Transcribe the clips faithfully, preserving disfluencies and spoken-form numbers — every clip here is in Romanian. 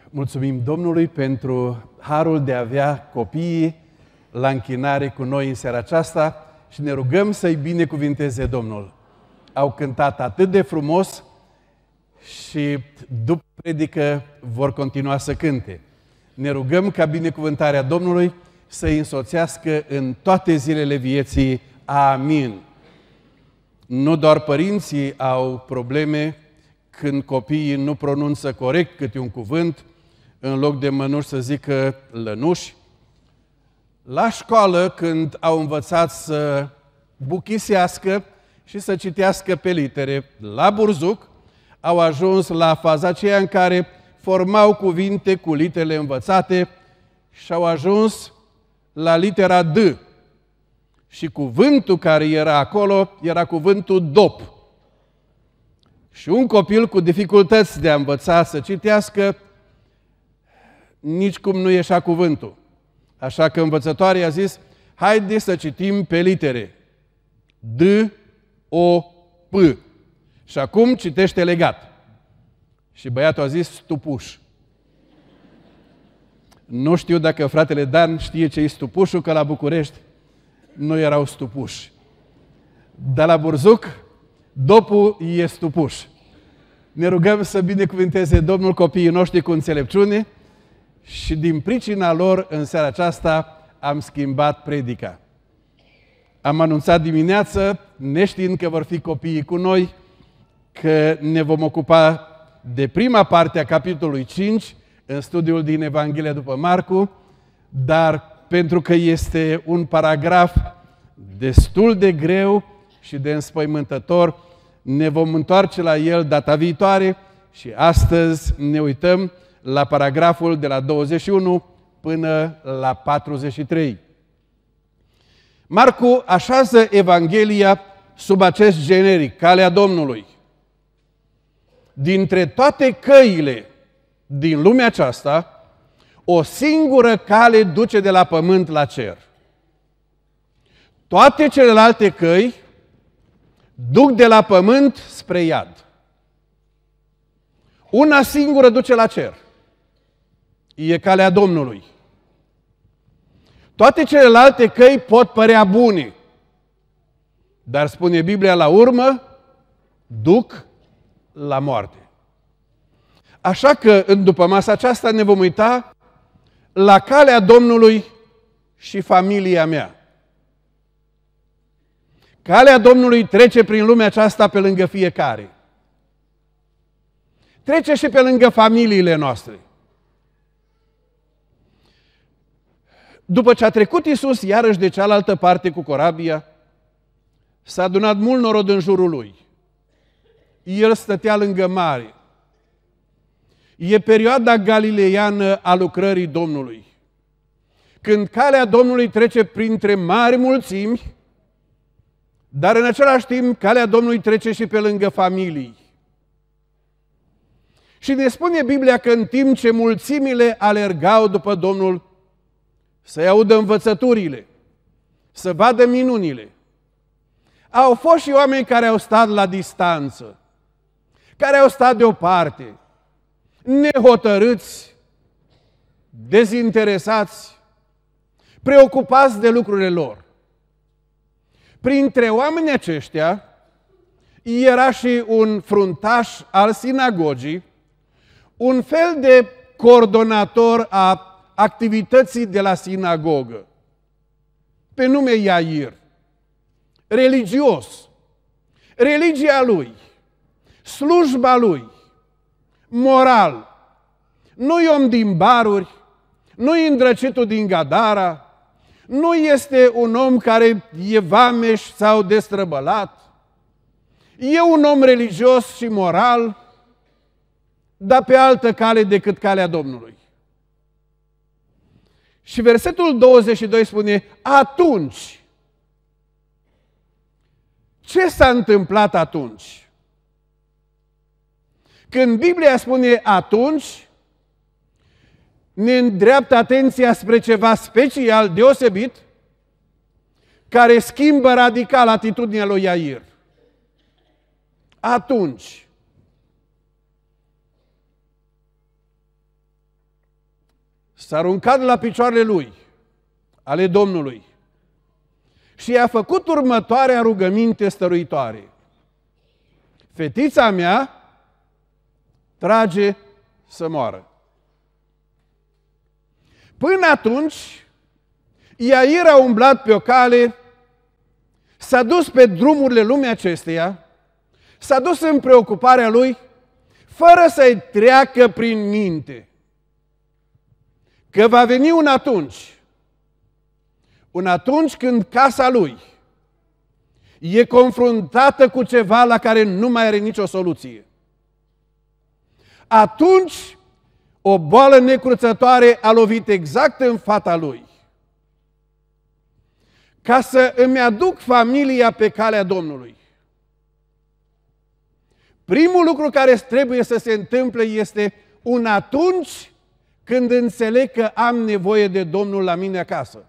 Mulțumim Domnului pentru harul de a avea copiii la închinare cu noi în seara aceasta și ne rugăm să-i binecuvinteze Domnul. Au cântat atât de frumos și după predică vor continua să cânte. Ne rugăm ca binecuvântarea Domnului să-i însoțească în toate zilele vieții. Amin. Nu doar părinții au probleme când copiii nu pronunță corect câte un cuvânt, în loc de mănuși să zică lănuși. La școală, când au învățat să buchisească și să citească pe litere la burzuc, au ajuns la faza aceea în care formau cuvinte cu literele învățate și au ajuns la litera D. Și cuvântul care era acolo era cuvântul dop. Și un copil cu dificultăți de a învăța să citească, nici cum nu ieșea cuvântul. Așa că învățătoarea a zis, haide să citim pe litere. D, O, P. Și acum citește legat. Și băiatul a zis, stupuș. Nu știu dacă fratele Dan știe ce e stupușul, că la București nu erau stupuși. Dar la burzuc, dopul e stupuș. Ne rugăm să binecuvânteze Domnul copiii noștri cu înțelepciune și din pricina lor, în seara aceasta, am schimbat predica. Am anunțat dimineață, neștiind că vor fi copiii cu noi, că ne vom ocupa de prima parte a capitolului cinci, în studiul din Evanghelia după Marcu, dar pentru că este un paragraf destul de greu și de înspăimântător, ne vom întoarce la el data viitoare și astăzi ne uităm la paragraful de la douăzeci și unu până la patruzeci și trei. Marcu așează Evanghelia sub acest generic, calea Domnului. Dintre toate căile din lumea aceasta, o singură cale duce de la pământ la cer. Toate celelalte căi duc de la pământ spre iad. Una singură duce la cer. E calea Domnului. Toate celelalte căi pot părea bune, dar spune Biblia la urmă, duc la moarte. Așa că, în după masa aceasta, ne vom uita la calea Domnului și familia mea. Calea Domnului trece prin lumea aceasta pe lângă fiecare. Trece și pe lângă familiile noastre. După ce a trecut Iisus iarăși de cealaltă parte cu corabia, s-a adunat mult norod în jurul lui. El stătea lângă mare. E perioada galileiană a lucrării Domnului, când calea Domnului trece printre mari mulțimi, dar în același timp calea Domnului trece și pe lângă familii. Și ne spune Biblia că în timp ce mulțimile alergau după Domnul să-i audă învățăturile, să vadă minunile, au fost și oameni care au stat la distanță, care au stat deoparte, nehotărâți, dezinteresați, preocupați de lucrurile lor. Printre oamenii aceștia era și un fruntaș al sinagogii, un fel de coordonator a activității de la sinagogă, pe nume Iair, religios. Religia lui, slujba lui, moral. Nu-i om din baruri, nu-i îndrăcitul din Gadara, nu este un om care e vameș sau destrăbălat. E un om religios și moral, dar pe altă cale decât calea Domnului. Și versetul douăzeci și doi spune, atunci. Ce s-a întâmplat atunci? Când Biblia spune atunci, ne îndreaptă atenția spre ceva special, deosebit, care schimbă radical atitudinea lui Iair. Atunci. s-a aruncat la picioarele lui, ale Domnului, și i-a făcut următoarea rugăminte stăruitoare. Fetița mea trage să moară. Până atunci, Iair a umblat pe o cale, s-a dus pe drumurile lumii acesteia, s-a dus în preocuparea lui, fără să-i treacă prin minte că va veni un atunci, un atunci când casa lui e confruntată cu ceva la care nu mai are nicio soluție. Atunci, o boală necruțătoare a lovit exact în fata lui. Ca să îmi aduc familia pe calea Domnului, primul lucru care trebuie să se întâmple este un atunci când înțeleg că am nevoie de Domnul la mine acasă.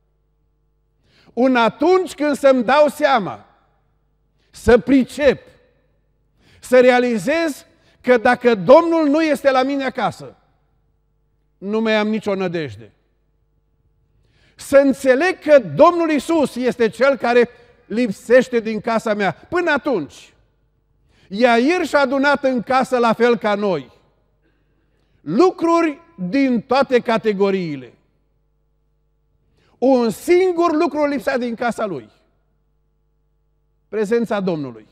Un atunci când să-mi dau seama, să pricep, să realizez că dacă Domnul nu este la mine acasă, nu mai am nicio nădejde. Să înțeleg că Domnul Iisus este Cel care lipsește din casa mea. Până atunci, Iair și-a adunat în casă la fel ca noi lucruri din toate categoriile. Un singur lucru lipsea din casa lui: prezența Domnului.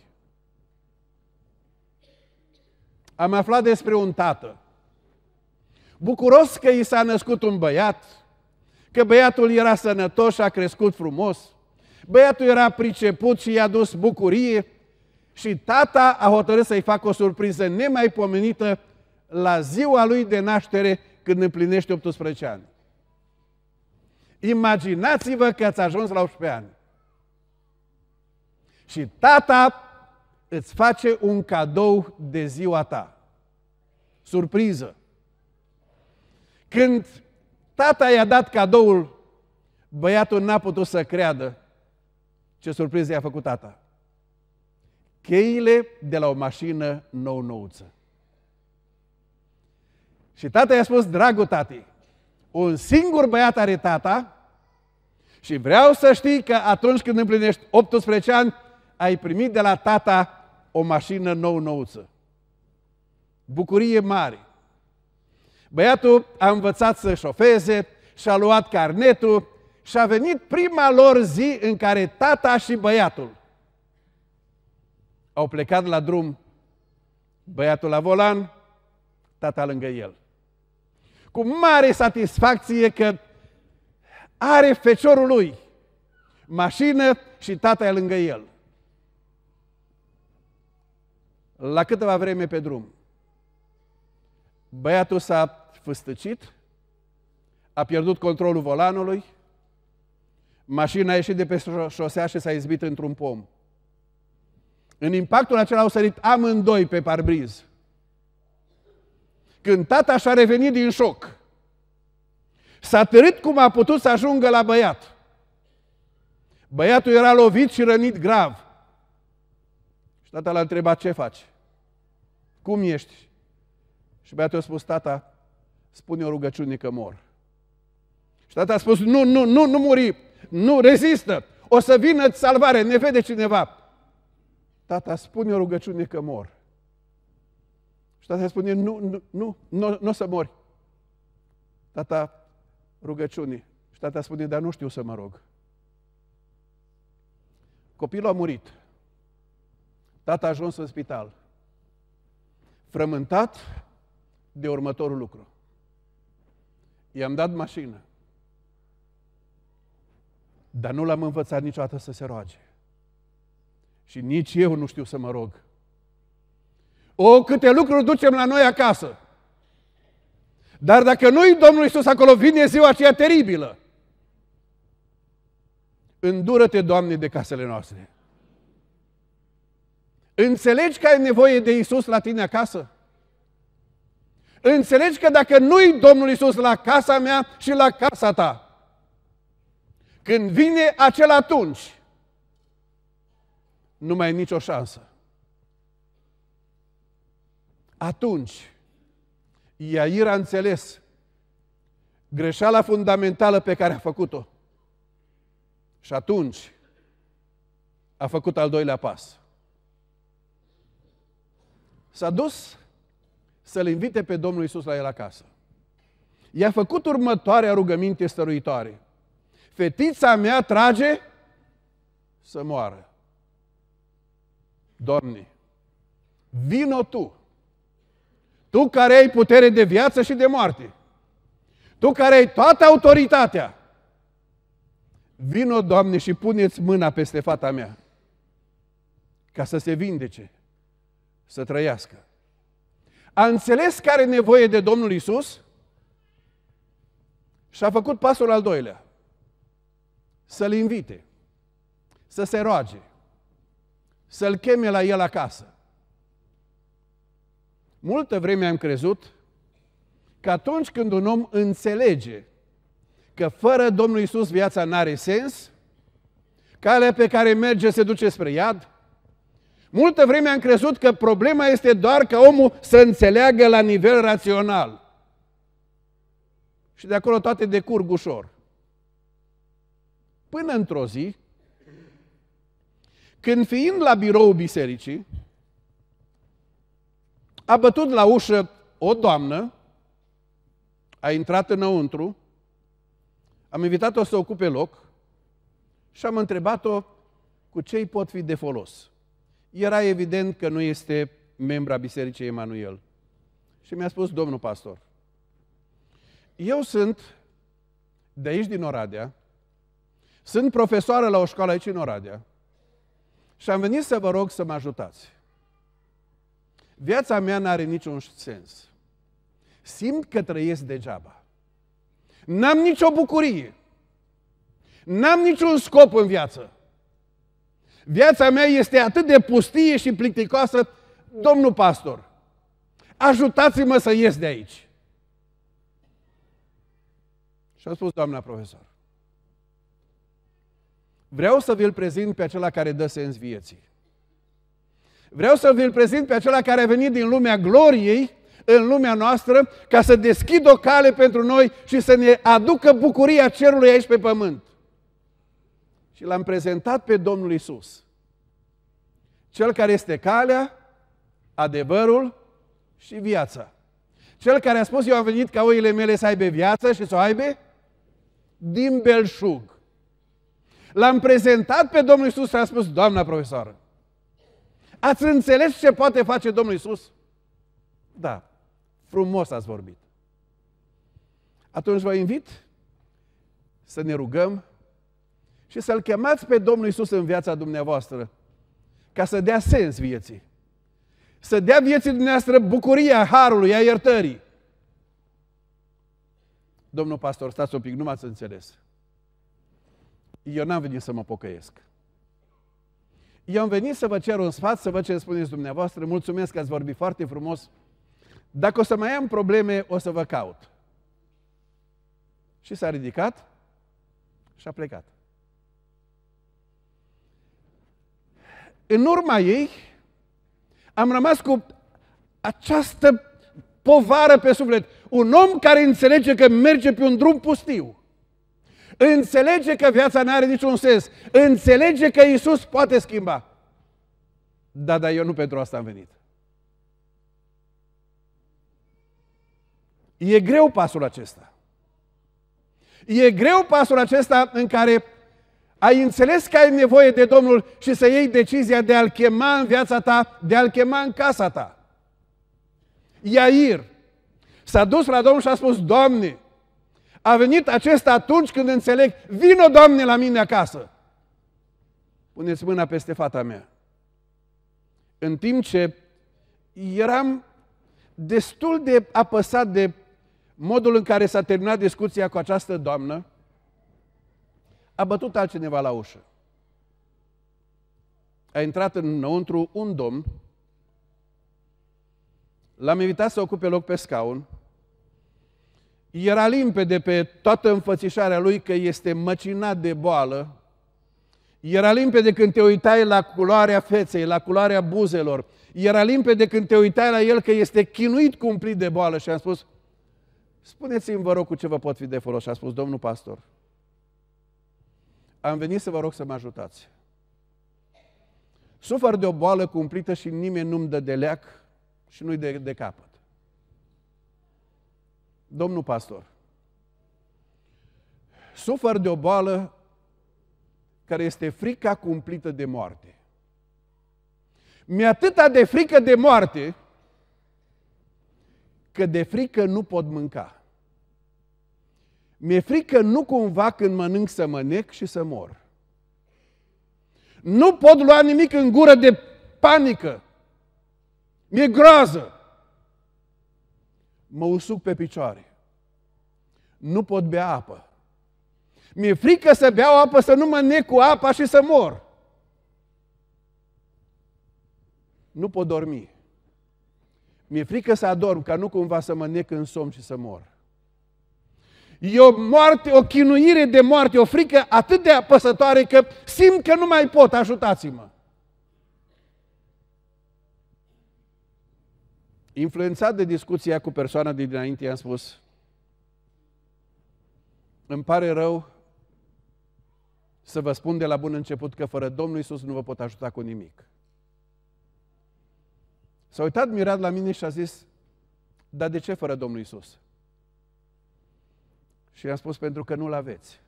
Am aflat despre un tată bucuros că i s-a născut un băiat, că băiatul era sănătos și a crescut frumos, băiatul era priceput și i-a dus bucurie și tata a hotărât să-i facă o surpriză nemaipomenită la ziua lui de naștere, când împlinește optsprezece ani. Imaginați-vă că ați ajuns la optsprezece ani și tata îți face un cadou de ziua ta. Surpriză. Când tata i-a dat cadoul, băiatul n-a putut să creadă ce surpriză i-a făcut tata. Cheile de la o mașină nou-nouță. Și tata i-a spus: dragul tati, un singur băiat are tata și vreau să știi că atunci când împlinești optsprezece ani, ai primit de la tata o mașină nou-nouță. Bucurie mare. Băiatul a învățat să șofeze, și-a luat carnetul și a venit prima lor zi în care tata și băiatul au plecat la drum, băiatul la volan, tata lângă el. Cu mare satisfacție că are feciorul lui mașină și tata e lângă el. La câteva vreme pe drum, băiatul s-a fâstăcit, a pierdut controlul volanului, mașina a ieșit de pe șosea și s-a izbit într-un pom. În impactul acela au sărit amândoi pe parbriz. Când tata și-a revenit din șoc, s-a târât cum a putut să ajungă la băiat. Băiatul era lovit și rănit grav. Și tata l-a întrebat: ce faci? Cum ești? Și băiatul a spus: tata, spune o rugăciune că mor. Și tata a spus: nu, nu, nu, nu muri, nu, rezistă, o să vină salvare, ne vede cineva. Tata, spune o rugăciune că mor. Și tata spune: nu, nu, nu, nu, nu o să mori. Tata, rugăciune. Și tata spune: dar nu știu să mă rog. Copilul a murit. Tata a ajuns în spital, frământat de următorul lucru: i-am dat mașină, dar nu l-am învățat niciodată să se roage. Și nici eu nu știu să mă rog. O, câte lucruri ducem la noi acasă! Dar dacă nu-i Domnul Iisus acolo, vine ziua aceea teribilă. Îndură-te, Doamne, de casele noastre. Înțelegi că ai nevoie de Iisus la tine acasă? Înțelegi că dacă nu-i Domnul Iisus la casa mea și la casa ta, când vine acel atunci, nu mai ai nicio șansă. Atunci, Iair a înțeles greșeala fundamentală pe care a făcut-o. Și atunci a făcut al doilea pas. S-a dus să-L invite pe Domnul Iisus la el acasă. I-a făcut următoarea rugăminte stăruitoare. Fetița mea trage să moară. Doamne, vino Tu, Tu care ai putere de viață și de moarte, Tu care ai toată autoritatea, vino, Doamne, și puneți mâna peste fata mea, ca să se vindece, să trăiască. A înțeles că are nevoie de Domnul Iisus și a făcut pasul al doilea. Să-L invite, să se roage, să-L cheme la el acasă. Multă vreme am crezut că atunci când un om înțelege că fără Domnul Iisus viața n-are sens, calea pe care merge se duce spre iad, multă vreme am crezut că problema este doar ca omul să înțeleagă la nivel rațional. Și de acolo toate decurg ușor. Până într-o zi, când fiind la biroul bisericii, a bătut la ușă o doamnă, a intrat înăuntru, am invitat-o să ocupe loc și am întrebat-o cu ce îi pot fi de folos. Era evident că nu este membra Bisericii Emanuel. Și mi-a spus: domnul pastor, eu sunt de aici din Oradea, sunt profesoară la o școală aici în Oradea și am venit să vă rog să mă ajutați. Viața mea n-are niciun sens. Simt că trăiesc degeaba. N-am nicio bucurie. N-am niciun scop în viață. Viața mea este atât de pustie și plicticoasă. Domnul pastor, ajutați-mă să ies de aici. Și a spus doamna profesor: vreau să vi-l prezint pe acela care dă sens vieții. Vreau să vi-l prezint pe acela care a venit din lumea gloriei în lumea noastră ca să deschidă o cale pentru noi și să ne aducă bucuria cerului aici pe pământ. Și l-am prezentat pe Domnul Iisus, Cel care este calea, adevărul și viața. Cel care a spus: eu am venit ca oile mele să aibă viață și să o aibă din belșug. L-am prezentat pe Domnul Iisus și a spus: doamna profesoară, ați înțeles ce poate face Domnul Iisus? Da, frumos ați vorbit. Atunci vă invit să ne rugăm și să-L chemați pe Domnul Iisus în viața dumneavoastră, ca să dea sens vieții. Să dea vieții dumneavoastră bucuria harului, a iertării. Domnul pastor, stați un pic, nu m-ați înțeles. Eu n-am venit să mă pocăiesc. Eu am venit să vă cer un sfat, să văd ce îmi spuneți dumneavoastră. Mulțumesc că ați vorbit foarte frumos. Dacă o să mai am probleme, o să vă caut. Și s-a ridicat și a plecat. În urma ei, am rămas cu această povară pe suflet. Un om care înțelege că merge pe un drum pustiu. Înțelege că viața nu are niciun sens. Înțelege că Iisus poate schimba. Da, dar eu nu pentru asta am venit. E greu pasul acesta. E greu pasul acesta în care ai înțeles că ai nevoie de Domnul și să iei decizia de a-L chema în viața ta, de a-L chema în casa ta. Iair s-a dus la Domnul și a spus: Doamne, a venit acesta atunci când înțeleg, vino, Doamne, la mine acasă. Puneți mâna peste fata mea. În timp ce eram destul de apăsat de modul în care s-a terminat discuția cu această doamnă, a bătut altcineva la ușă. A intrat înăuntru un domn, l-am invitat să ocupe loc pe scaun. Era limpede pe toată înfățișarea lui că este măcinat de boală. Era limpede când te uitai la culoarea feței, la culoarea buzelor. Era limpede când te uitai la el că este chinuit cumplit de boală. Și am spus: spuneți-mi, vă rog, cu ce vă pot fi de folos. Și a spus, domnul pastor, am venit să vă rog să mă ajutați. Sufăr de o boală cumplită și nimeni nu-mi dă de leac și nu-i de, de capăt. Domnul pastor, sufăr de o boală care este frica cumplită de moarte. Mi-e atâta de frică de moarte că de frică nu pot mânca. Mi-e frică nu cumva când mănânc să mă nec și să mor. Nu pot lua nimic în gură de panică. Mi-e groază. Mă usuc pe picioare. Nu pot bea apă. Mi-e frică să beau apă, să nu mă nec cu apa și să mor. Nu pot dormi. Mi-e frică să adorm, ca nu cumva să mă nec în somn și să mor. E o moarte, o chinuire de moarte, o frică atât de apăsătoare că simt că nu mai pot, ajutați-mă. Influențat de discuția cu persoana de dinainte, i-am spus, îmi pare rău să vă spun de la bun început că fără Domnul Iisus nu vă pot ajuta cu nimic. S-a uitat mirat la mine și a zis, dar de ce fără Domnul Iisus? Și i-am spus, pentru că nu-L aveți.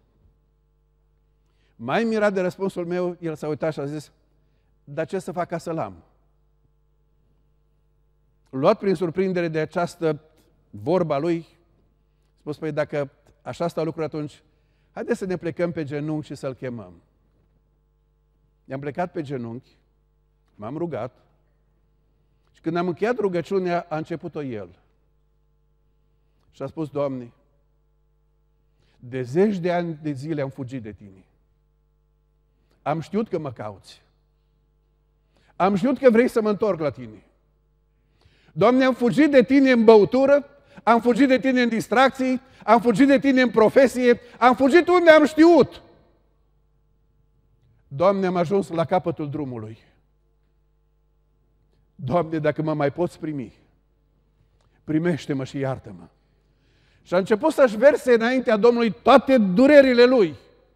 Mai mirat de răspunsul meu, el s-a uitat și a zis, dar ce să fac ca să-L am? Luat prin surprindere de această vorba lui, a spus, păi dacă așa stau lucrurile atunci, haideți să ne plecăm pe genunchi și să-L chemăm. Ne-am plecat pe genunchi, m-am rugat și când am încheiat rugăciunea, a început-o el. Și a spus, Doamne, de zeci de ani de zile am fugit de Tine. Am știut că mă cauți. Am știut că vrei să mă întorc la Tine. Doamne, am fugit de Tine în băutură, am fugit de Tine în distracții, am fugit de Tine în profesie, am fugit unde am știut. Doamne, am ajuns la capătul drumului. Doamne, dacă mă mai poți primi, primește-mă și iartă-mă. Și a început să-și verse înaintea Domnului toate durerile lui.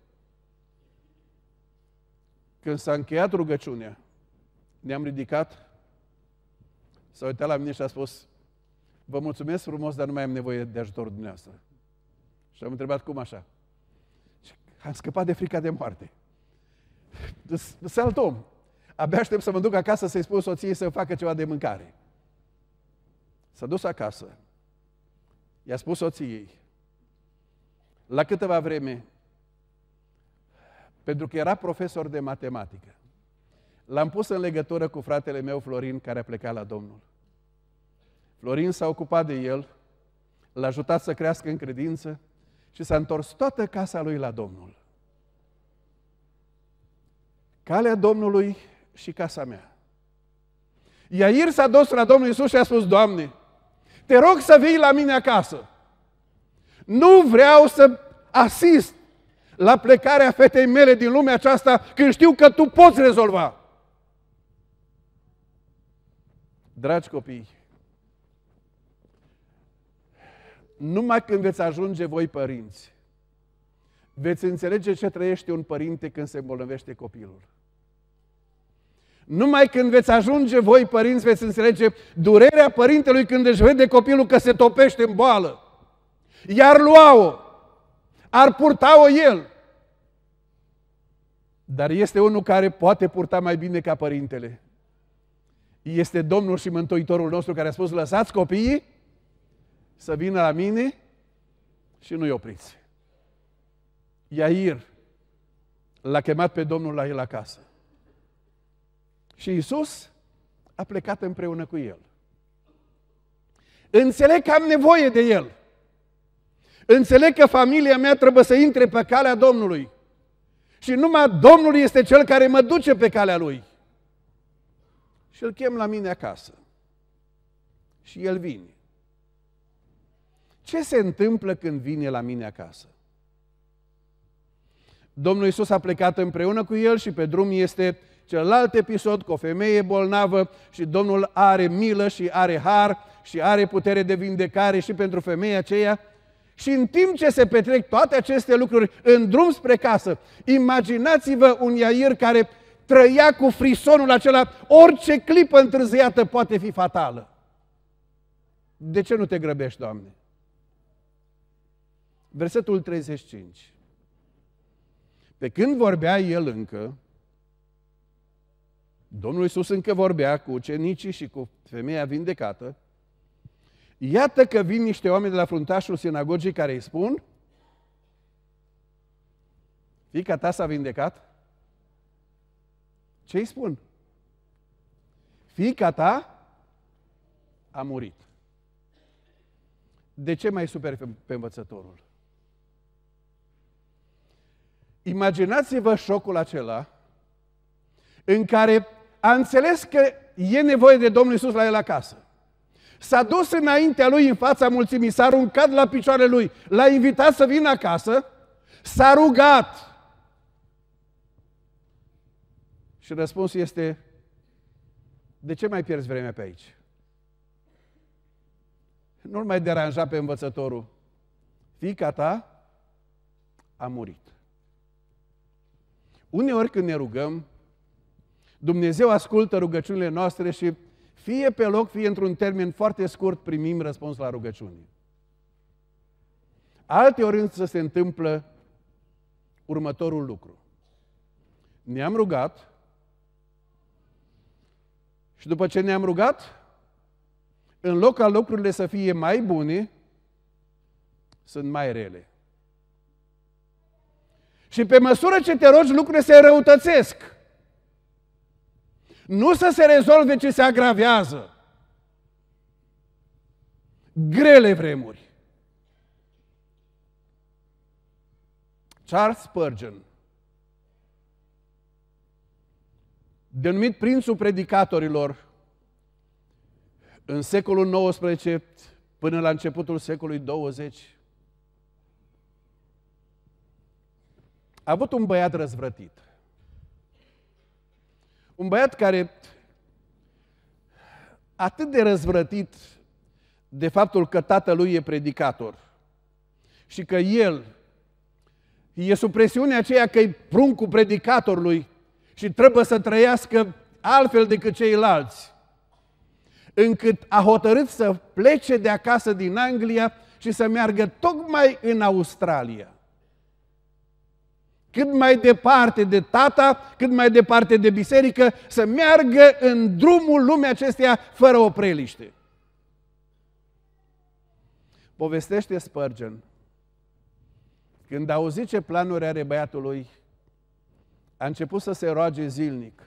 Când s-a încheiat rugăciunea, ne-am ridicat, s-a uitat la mine și a spus, vă mulțumesc frumos, dar nu mai am nevoie de ajutorul dumneavoastră. Și am întrebat, cum așa? Și am scăpat de frica de moarte. Sunt alt om. Abia aștept să mă duc acasă să-i spun soției să facă ceva de mâncare. S-a dus acasă. I-a spus soției, la câteva vreme, pentru că era profesor de matematică, l-am pus în legătură cu fratele meu Florin, care a plecat la Domnul. Florin s-a ocupat de el, l-a ajutat să crească în credință și s-a întors toată casa lui la Domnul. Calea Domnului și casa mea. Iair s-a dus la Domnul Iisus și a spus, Doamne, te rog să vii la mine acasă. Nu vreau să asist la plecarea fetei mele din lumea aceasta când știu că Tu poți rezolva. Dragi copii, numai când veți ajunge voi părinți, veți înțelege ce trăiește un părinte când se îmbolnăvește copilul. Numai când veți ajunge voi părinți, veți înțelege durerea părintelui când își vede copilul că se topește în boală. I-ar lua-o, ar purta-o el. Dar este unul care poate purta mai bine ca părintele. Este Domnul și Mântuitorul nostru care a spus, lăsați copiii să vină la mine și nu-i opriți. Iair l-a chemat pe Domnul la el acasă. Și Iisus a plecat împreună cu el. Înțeleg că am nevoie de el. Înțeleg că familia mea trebuie să intre pe calea Domnului. Și numai Domnul este Cel care mă duce pe calea Lui. Și îl chem la mine acasă. Și el vine. Ce se întâmplă când vine la mine acasă? Domnul Iisus a plecat împreună cu el și pe drum este celălalt episod cu o femeie bolnavă și Domnul are milă și are har și are putere de vindecare și pentru femeia aceea. Și în timp ce se petrec toate aceste lucruri în drum spre casă, imaginați-vă un Iair care trăia cu frisonul acela, orice clipă întârziată poate fi fatală. De ce nu te grăbești, Doamne? Versetul treizeci și cinci. Pe când vorbea el încă, Domnul Iisus încă vorbea cu ucenicii și cu femeia vindecată, iată că vin niște oameni de la fruntașul sinagogii care îi spun: fiica ta s-a vindecat? Ce îi spun? Fiica ta a murit. De ce mai superi pe învățătorul? Imaginați-vă șocul acela în care a înțeles că e nevoie de Domnul Iisus la el acasă. S-a dus înaintea lui în fața mulțimii, s-a aruncat la picioarele lui, l-a invitat să vină acasă, s-a rugat. Și răspunsul este: de ce mai pierzi vremea pe aici? Nu-l mai deranja pe învățătorul. Fiica ta a murit. Uneori când ne rugăm, Dumnezeu ascultă rugăciunile noastre și fie pe loc, fie într-un termen foarte scurt, primim răspuns la rugăciune. Alteori însă se întâmplă următorul lucru. Ne-am rugat și după ce ne-am rugat, în loc ca lucrurile să fie mai bune, sunt mai rele. Și pe măsură ce te rogi, lucrurile se înrăutățesc. Nu să se rezolve, ci se agravează. Grele vremuri. Charles Spurgeon, denumit prințul predicatorilor în secolul nouăsprezece până la începutul secolului douăzeci, a avut un băiat răzvrătit. Un băiat care, atât de răzvrătit de faptul că tatălui e predicator și că el e sub presiunea aceea că e pruncul predicatorului și trebuie să trăiască altfel decât ceilalți, încât a hotărât să plece de acasă din Anglia și să meargă tocmai în Australia. Cât mai departe de tata, cât mai departe de biserică, să meargă în drumul lumii acesteia fără opreliște. Povestește Spurgeon, când a auzit ce planuri are băiatul lui, a început să se roage zilnic.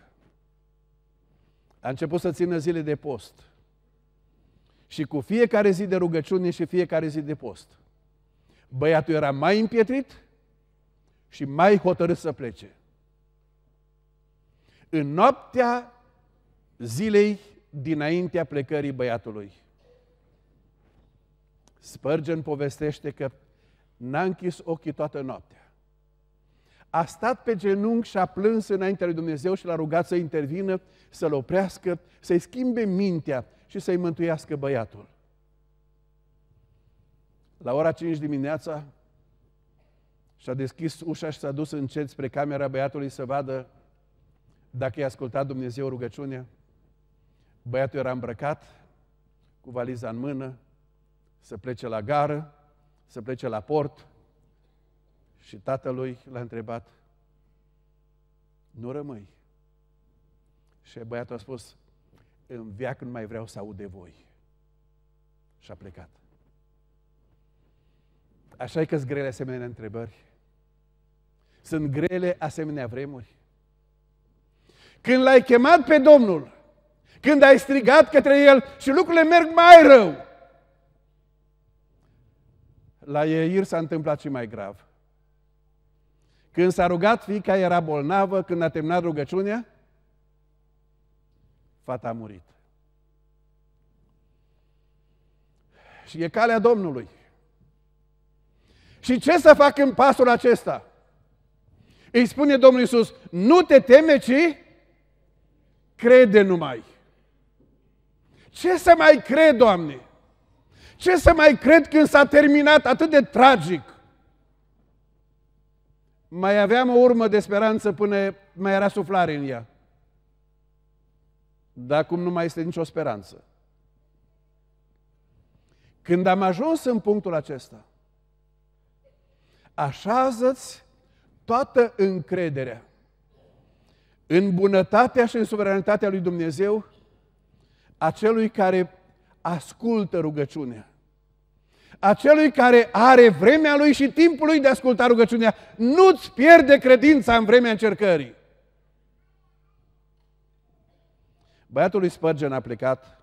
A început să țină zile de post. Și cu fiecare zi de rugăciune și fiecare zi de post, băiatul era mai împietrit și mai hotărât să plece. În noaptea zilei dinaintea plecării băiatului, Spurgeon povestește că n-a închis ochii toată noaptea. A stat pe genunchi și a plâns înaintea lui Dumnezeu și l-a rugat să intervină, să-l oprească, să-i schimbe mintea și să-i mântuiască băiatul. La ora cinci dimineața și-a deschis ușa și s-a dus încet spre camera băiatului să vadă dacă i-a ascultat Dumnezeu rugăciunea. Băiatul era îmbrăcat, cu valiza în mână, să plece la gară, să plece la port, și tatălui l-a întrebat: nu rămâi? Și băiatul a spus: în veac nu mai vreau să aud de voi. Și a plecat. Așa e că-s grele asemenea întrebări. Sunt grele asemenea vremuri. Când l-ai chemat pe Domnul, când ai strigat către El și lucrurile merg mai rău, la Iair s-a întâmplat și mai grav. Când s-a rugat, fiica era bolnavă, când a terminat rugăciunea, fata a murit. Și e calea Domnului. Și ce să fac în pasul acesta? Îi spune Domnul Iisus: nu te teme, ci crede numai. Ce să mai cred, Doamne? Ce să mai cred când s-a terminat atât de tragic? Mai aveam o urmă de speranță până mai era suflare în ea. Dar acum nu mai este nicio speranță. Când am ajuns în punctul acesta, așează-ți toată încrederea în bunătatea și în suveranitatea lui Dumnezeu, a celui care ascultă rugăciunea, a celui care are vremea lui și timpul lui de a asculta rugăciunea. Nu-ți pierde credința în vremea încercării. Băiatul lui Spurgeon a plecat,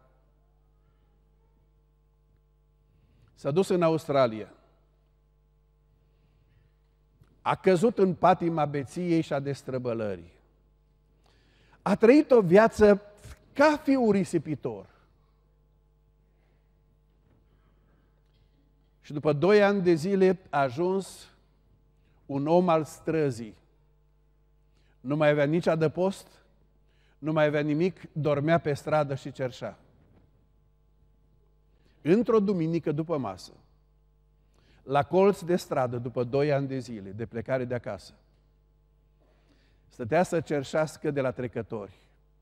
s-a dus în Australia, a căzut în patima beției și a destrăbălării. A trăit o viață ca fiul risipitor. Și după doi ani de zile a ajuns un om al străzii. Nu mai avea nici adăpost, nu mai avea nimic, dormea pe stradă și cerșea. Într-o duminică după masă, la colț de stradă, după doi ani de zile de plecare de acasă, stătea să cerșească de la trecători.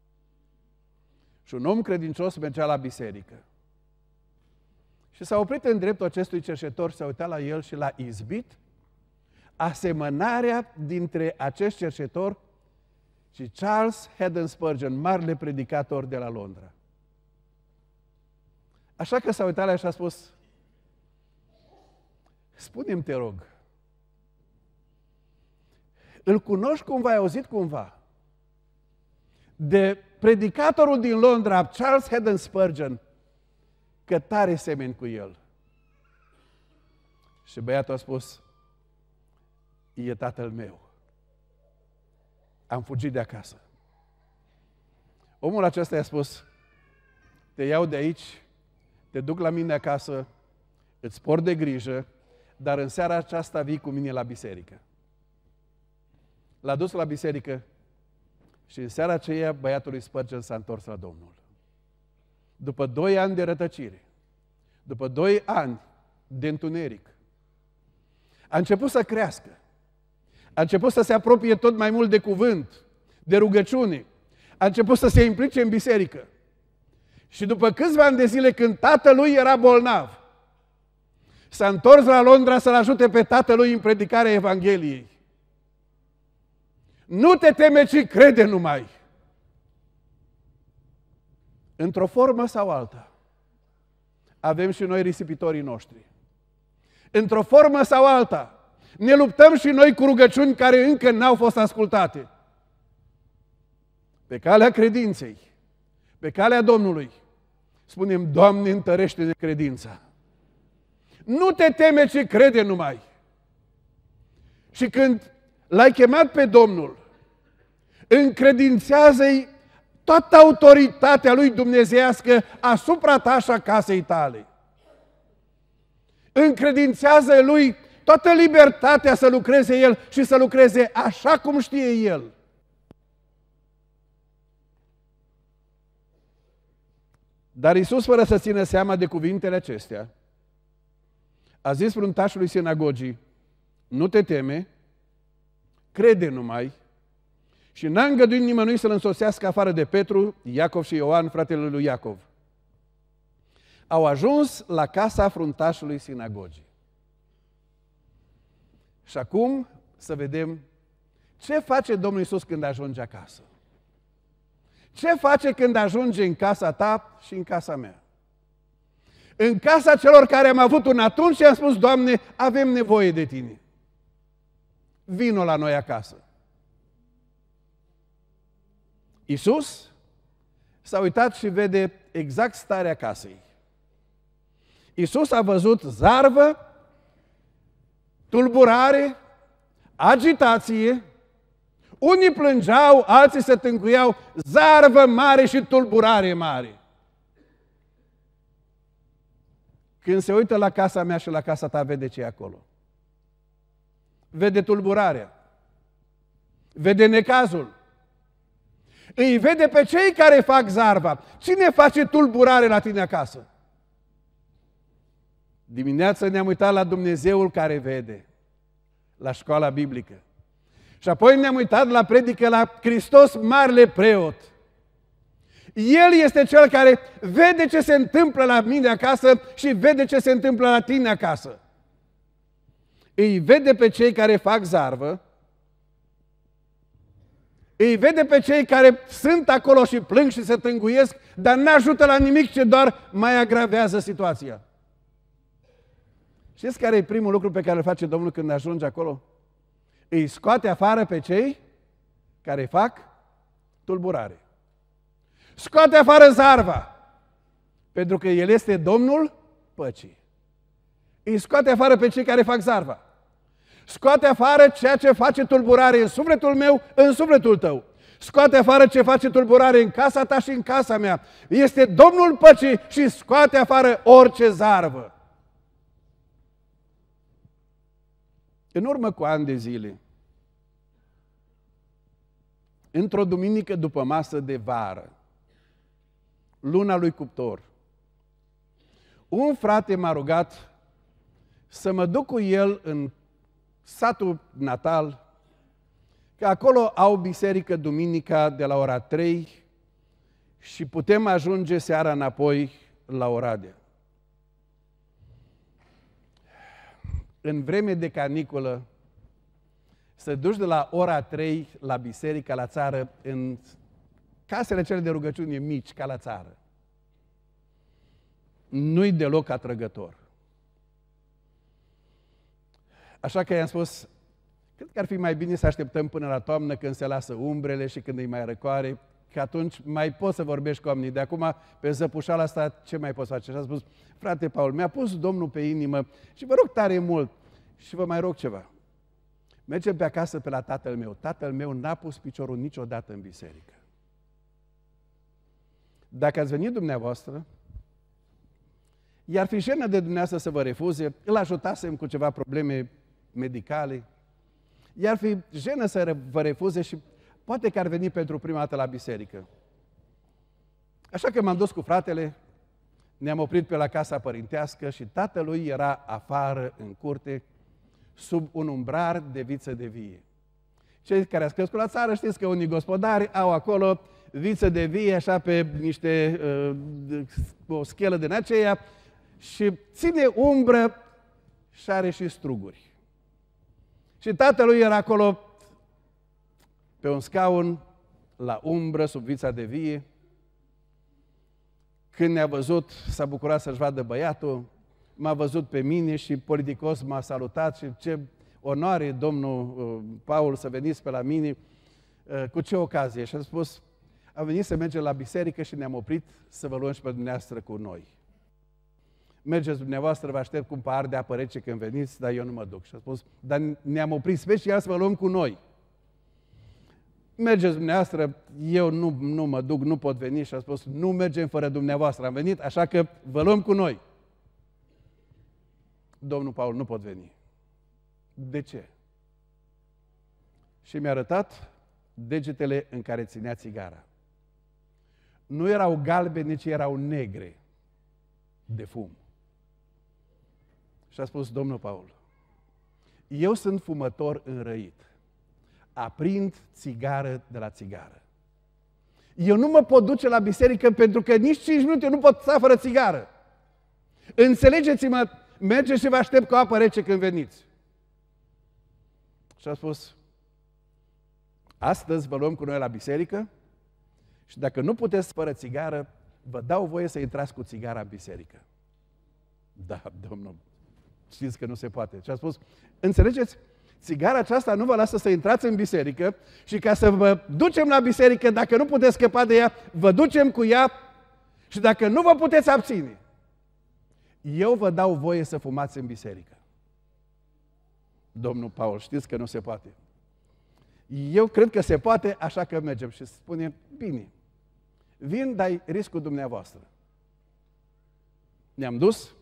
Și un om credincios mergea la biserică. Și s-a oprit în dreptul acestui cerșetor, s-a uitat la el și l-a izbit asemănarea dintre acest cerșetor și Charles Haddon Spurgeon, marele predicator de la Londra. Așa că s-a uitat la el și a spus: spune-mi, te rog, îl cunoști cumva, ai auzit cumva de predicatorul din Londra, Charles Haddon Spurgeon, că tare semeni cu el? Și băiatul a spus: e tatăl meu. Am fugit de acasă. Omul acesta i-a spus: te iau de aici, te duc la mine acasă, îți port de grijă, dar în seara aceasta vii cu mine la biserică. L-a dus la biserică și în seara aceea băiatul lui Spurgeon s-a întors la Domnul. După doi ani de rătăcire, după doi ani de întuneric, a început să crească. A început să se apropie tot mai mult de cuvânt, de rugăciune. A început să se implice în biserică. Și după câțiva ani de zile, când tatălui era bolnav, s-a întors la Londra să-l ajute pe tatălui în predicarea Evangheliei. Nu te teme, ci crede numai. Într-o formă sau alta, avem și noi risipitorii noștri. Într-o formă sau alta, ne luptăm și noi cu rugăciuni care încă n-au fost ascultate. Pe calea credinței, pe calea Domnului, spunem: Doamne, întărește-ne credința. Nu te teme, ci crede numai. Și când l-ai chemat pe Domnul, încredințează-i toată autoritatea lui dumnezeiască asupra ta și a casei tale. Încredințează lui toată libertatea să lucreze el și să lucreze așa cum știe el. Dar Iisus, fără să țină seama de cuvintele acestea, a zis fruntașului sinagogii: nu te teme, crede numai. Și n-a îngăduit nimănui să-l însoțească afară de Petru, Iacov și Ioan, fratele lui Iacov. Au ajuns la casa fruntașului sinagogii. Și acum să vedem ce face Domnul Iisus când ajunge acasă. Ce face când ajunge în casa ta și în casa mea? În casa celor care am avut un atunci și am spus: Doamne, avem nevoie de Tine. Vino la noi acasă. Iisus s-a uitat și vede exact starea casei. Iisus a văzut zarvă, tulburare, agitație. Unii plângeau, alții se tânguiau, zarvă mare și tulburare mare. Când se uită la casa mea și la casa ta, vede ce e acolo. Vede tulburarea, vede necazul, îi vede pe cei care fac zarva. Cine face tulburare la tine acasă? Dimineața ne-am uitat la Dumnezeul care vede, la școala biblică. Și apoi ne-am uitat la predică la Hristos, marele preot. El este cel care vede ce se întâmplă la mine acasă și vede ce se întâmplă la tine acasă. Îi vede pe cei care fac zarvă, îi vede pe cei care sunt acolo și plâng și se tânguiesc, dar n-ajută la nimic, ce doar mai agravează situația. Știți care e primul lucru pe care îl face Domnul când ajunge acolo? Îi scoate afară pe cei care fac tulburare. Scoate afară zarva, pentru că El este Domnul păcii. Îi scoate afară pe cei care fac zarva. Scoate afară ceea ce face tulburare în sufletul meu, în sufletul tău. Scoate afară ce face tulburare în casa ta și în casa mea. Este Domnul păcii și scoate afară orice zarvă. În urmă cu ani de zile, într-o duminică după masă de vară, luna lui Cuptor, un frate m-a rugat să mă duc cu el în satul natal, că acolo au biserică duminica de la ora trei și putem ajunge seara înapoi la Oradea. În vreme de caniculă, să duci de la ora trei la biserică, la țară, în casele cele de rugăciune mici, ca la țară, nu-i deloc atrăgător. Așa că i-am spus, cred că ar fi mai bine să așteptăm până la toamnă, când se lasă umbrele și când e mai răcoare, că atunci mai poți să vorbești cu oamenii. De acum, pe zăpușala asta, ce mai poți face? Și a spus, frate Paul, mi-a pus Domnul pe inimă și vă rog tare mult și vă mai rog ceva. Mergem pe acasă pe la tatăl meu. Tatăl meu n-a pus piciorul niciodată în biserică. Dacă ați venit dumneavoastră, i-ar fi jenă de dumneavoastră să vă refuze, îl ajutasem cu ceva probleme medicale, i-ar fi jenă să vă refuze și poate că ar veni pentru prima dată la biserică. Așa că m-am dus cu fratele, ne-am oprit pe la casa părintească și tatălui era afară în curte, sub un umbrar de viță de vie. Cei care ați crescut la țară știți că unii gospodari au acolo viță de vie, așa pe niște, uh, o schelă din aceea, și ține umbră și are și struguri. Și tatălui era acolo pe un scaun, la umbră, sub vița de vie. Când ne-a văzut, s-a bucurat să-și vadă băiatul, m-a văzut pe mine și politicos m-a salutat și ce onoare, domnul uh, Paul, să veniți pe la mine, uh, cu ce ocazie? Și a spus, am venit să mergem la biserică și ne-am oprit să vă luăm și pe dumneavoastră cu noi. Mergeți dumneavoastră, vă aștept cu un pahar de apă rece când veniți, dar eu nu mă duc. Și a spus, dar ne-am oprit special să vă luăm cu noi. Mergeți dumneavoastră, eu nu, nu mă duc, nu pot veni. Și a spus, nu mergem fără dumneavoastră, am venit, așa că vă luăm cu noi. Domnul Paul, nu pot veni. De ce? Și mi-a arătat degetele în care ținea țigara. Nu erau galbene, nici erau negre de fum. Și a spus, domnul Paul, eu sunt fumător înrăit. Aprind țigară de la țigară. Eu nu mă pot duce la biserică pentru că nici cinci minute nu pot sta fără țigară. Înțelegeți-mă, mergeți și vă aștept cu apă rece când veniți. Și a spus, astăzi vă luăm cu noi la biserică și dacă nu puteți fără țigară, vă dau voie să intrați cu țigara în biserică. Da, domnul, știți că nu se poate. Și a spus, înțelegeți? Țigara aceasta nu vă lasă să intrați în biserică și ca să vă ducem la biserică, dacă nu puteți scăpa de ea, vă ducem cu ea și dacă nu vă puteți abține, eu vă dau voie să fumați în biserică. Domnul Paul, știți că nu se poate. Eu cred că se poate, așa că mergem. Și spune, bine, vin, dar riscul dumneavoastră. Ne-am dus,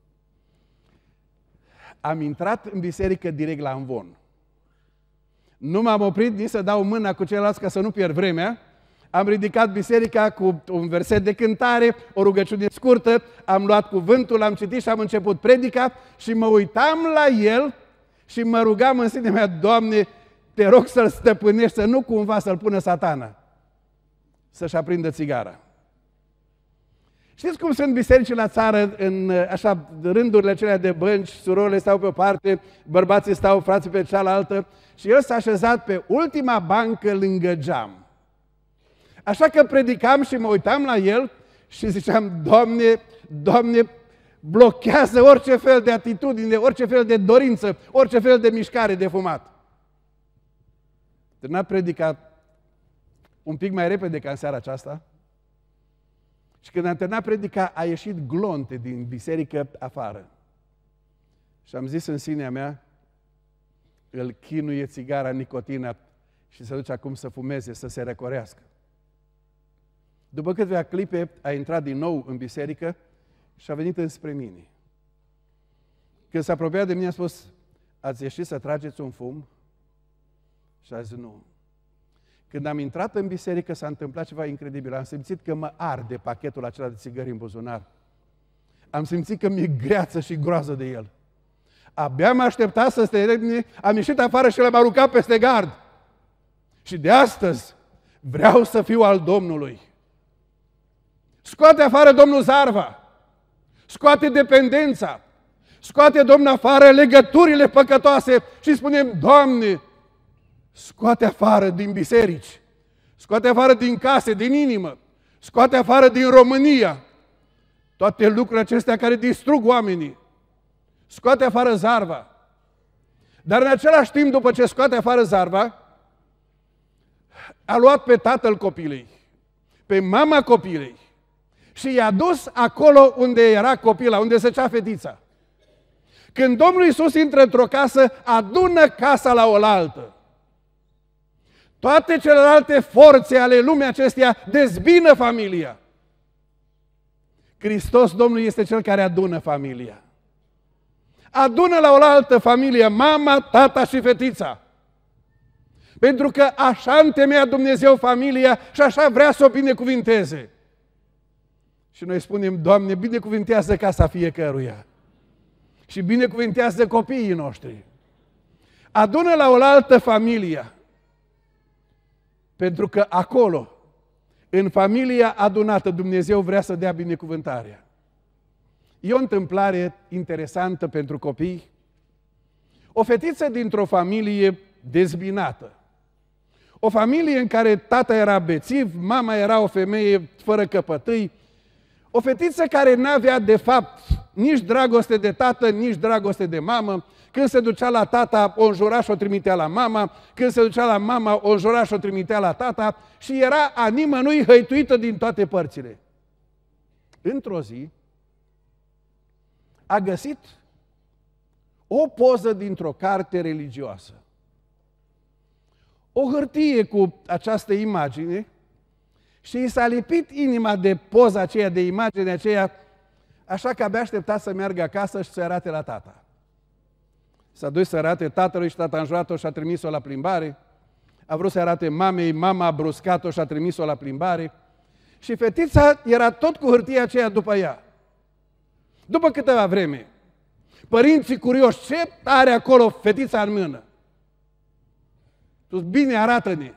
am intrat în biserică direct la amvon. Nu m-am oprit nici să dau mâna cu ceilalți ca să nu pierd vremea. Am ridicat biserica cu un verset de cântare, o rugăciune scurtă, am luat cuvântul, am citit și am început predica și mă uitam la el și mă rugam în sinea mea, Doamne, te rog să-l stăpânești, să nu cumva să-l pună Satana, să-și aprindă țigara. Știți cum sunt biserici la țară, în așa rândurile acelea de bănci, surorile stau pe o parte, bărbații stau, frații pe cealaltă și el s-a așezat pe ultima bancă lângă geam. Așa că predicam și mă uitam la el și ziceam, Doamne, Doamne, blochează orice fel de atitudine, orice fel de dorință, orice fel de mișcare de fumat. N-a predicat un pic mai repede ca în seara aceasta și când am terminat predica, a ieșit glonte din biserică afară. Și am zis în sinea mea, îl chinuie țigara, nicotina și se duce acum să fumeze, să se răcorească. După câteva clipe a intrat din nou în biserică și a venit înspre mine. Când s-a apropiat de mine a spus, ați ieșit să trageți un fum? Și a zis, nu. Când am intrat în biserică s-a întâmplat ceva incredibil. Am simțit că mă arde pachetul acela de țigări în buzunar. Am simțit că mi-e greață și groază de el. Abia m-a așteptat să se termine, am ieșit afară și l-am aruncat peste gard. Și de astăzi vreau să fiu al Domnului. Scoate afară Domnul zarva, scoate dependența, scoate Domnul afară legăturile păcătoase și spunem, Doamne, scoate afară din biserici, scoate afară din case, din inimă, scoate afară din România toate lucrurile acestea care distrug oamenii, scoate afară zarva. Dar în același timp, după ce scoate afară zarva, a luat pe tatăl copilei, pe mama copilei și i-a dus acolo unde era copila, unde zăcea fetița. Când Domnul Iisus intră într-o casă, adună casa la oaltă. Toate celelalte forțe ale lumii acesteia dezbină familia. Hristos, Domnul, este Cel care adună familia. Adună la oaltă familia, mama, tata și fetița. Pentru că așa întemeia Dumnezeu familia și așa vrea să o binecuvinteze. Și noi spunem, Doamne, binecuvintează casa fiecăruia. Și binecuvintează copiii noștri. Adună la oaltă familia. Pentru că acolo, în familia adunată, Dumnezeu vrea să dea binecuvântarea. E o întâmplare interesantă pentru copii. O fetiță dintr-o familie dezbinată. O familie în care tata era bețiv, mama era o femeie fără căpătâi. O fetiță care n-avea de fapt nici dragoste de tată, nici dragoste de mamă. Când se ducea la tata, o înjura și o trimitea la mama. Când se ducea la mama, o înjura și o trimitea la tata. Și era a nimănui hăituită din toate părțile. Într-o zi, a găsit o poză dintr-o carte religioasă. O hârtie cu această imagine și i s-a lipit inima de poza aceea, de imagine aceea, așa că abia aștepta să meargă acasă și să arate la tata. S-a dus să arate tatălui și tata a înjurat-o și a trimis-o la plimbare. A vrut să arate mamei, mama a bruscat-o și a trimis-o la plimbare. Și fetița era tot cu hârtia aceea după ea. După câteva vreme, părinții curioși, ce are acolo fetița în mână? Spus, bine, arată-ne.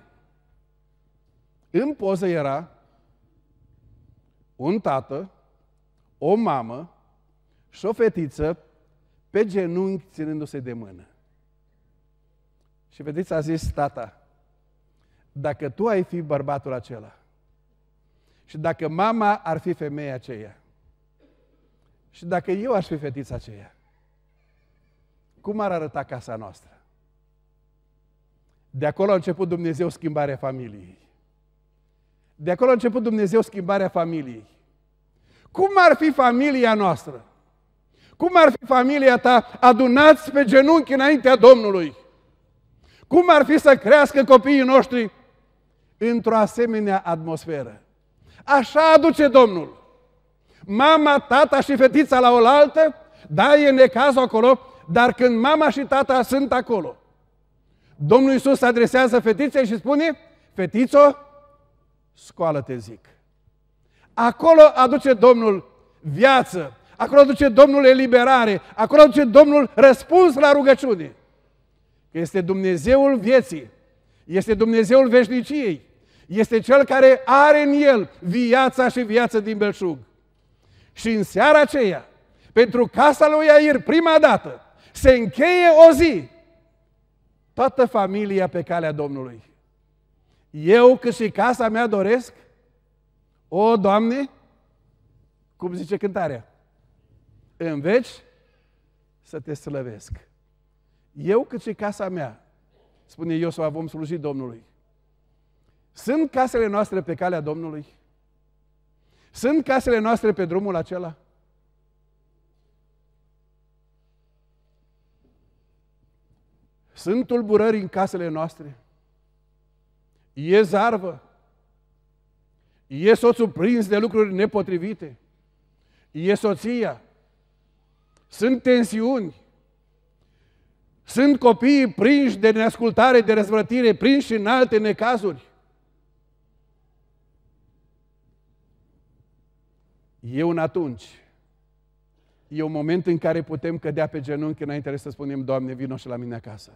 În poză era un tată, o mamă și o fetiță pe genunchi ținându-se de mână. Și fetița a zis, tata, dacă tu ai fi bărbatul acela și dacă mama ar fi femeia aceea și dacă eu aș fi fetița aceea, cum ar arăta casa noastră? De acolo a început Dumnezeu schimbarea familiei. De acolo a început Dumnezeu schimbarea familiei. Cum ar fi familia noastră? Cum ar fi familia ta adunați pe genunchi înaintea Domnului? Cum ar fi să crească copiii noștri într-o asemenea atmosferă? Așa aduce Domnul. Mama, tata și fetița la oaltă, da, e necazul acolo, dar când mama și tata sunt acolo, Domnul Iisus se adresează fetiței și spune, fetițo, scoală-te, zic. Acolo aduce Domnul viață, acolo aduce Domnul eliberare, acolo aduce Domnul răspuns la rugăciune. Că este Dumnezeul vieții, este Dumnezeul veșniciei, este Cel care are în El viața și viață din belșug. Și în seara aceea, pentru casa lui Iair, prima dată, se încheie o zi, toată familia pe calea Domnului. Eu, cât și casa mea, doresc, o, Doamne, cum zice cântarea, în veci să te slăvesc. Eu, cât și casa mea, spune Iosua, vom sluji Domnului. Sunt casele noastre pe calea Domnului? Sunt casele noastre pe drumul acela? Sunt tulburări în casele noastre? E zarvă? E soțul prins de lucruri nepotrivite? E soția? Sunt tensiuni? Sunt copiii prinși de neascultare, de răzvrătire, prinși în alte necazuri? E un atunci. E un moment în care putem cădea pe genunchi înainte să spunem, Doamne, vino și la mine acasă.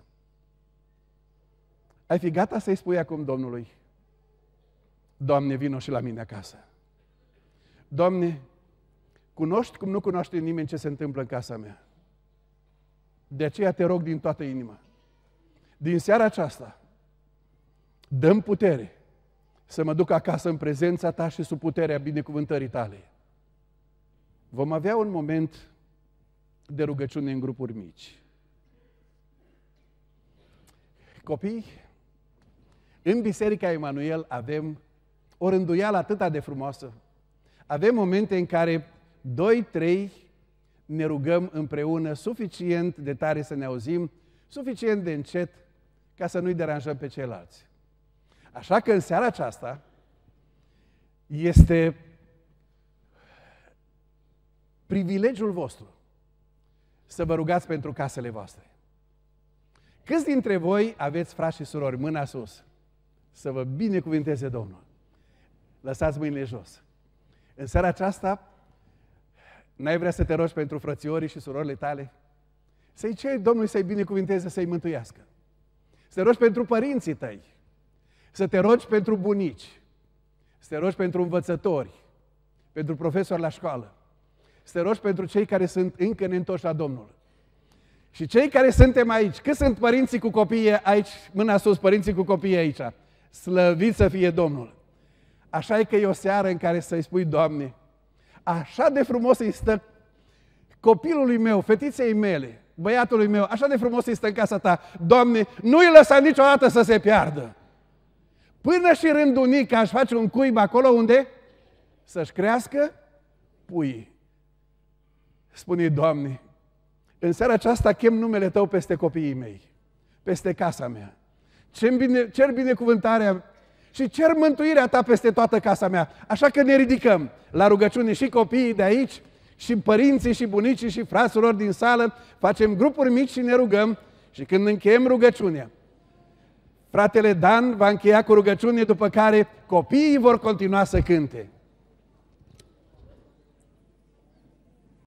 Ai fi gata să-i spui acum Domnului, Doamne, vino și la mine acasă. Doamne, cunoști cum nu cunoaște nimeni ce se întâmplă în casa mea. De aceea te rog din toată inima, din seara aceasta, dă-mi putere să mă duc acasă în prezența Ta și sub puterea binecuvântării Tale. Vom avea un moment de rugăciune în grupuri mici. Copii, în Biserica Emanuel avem o rânduială atât de frumoasă. Avem momente în care doi, trei ne rugăm împreună suficient de tare să ne auzim, suficient de încet ca să nu-i deranjăm pe ceilalți. Așa că în seara aceasta este privilegiul vostru să vă rugați pentru casele voastre. Câți dintre voi aveți frați și surori, mâna sus, să vă binecuvinteze Domnul? Lăsați mâinile jos. În seara aceasta, n-ai vrea să te rogi pentru frățiorii și surorile tale? Să-i ceri Domnului să-i binecuvinteze, să-i mântuiască. Să te rogi pentru părinții tăi. Să te rogi pentru bunici. Să te rogi pentru învățători, pentru profesori la școală. Să te rogi pentru cei care sunt încă neîntorși la Domnul. Și cei care suntem aici, cât sunt părinții cu copii aici, mâna sus, părinții cu copii aici, slăvit să fie Domnul. Așa e că e o seară în care să-i spui, Doamne, așa de frumos îi stă copilului meu, fetiței mele, băiatului meu, așa de frumos îi stă în casa Ta. Doamne, nu-i lăsa niciodată să se piardă. Până și rândunica aș face un cuib acolo unde să-și crească puii. Spune, Doamne, în seara aceasta chem numele Tău peste copiii mei, peste casa mea. Cer, bine, cer binecuvântarea și cer mântuirea Ta peste toată casa mea. Așa că ne ridicăm la rugăciune și copiii de aici, și părinții, și bunicii, și fraților din sală, facem grupuri mici și ne rugăm și când încheiem rugăciunea, fratele Dan va încheia cu rugăciune, după care copiii vor continua să cânte.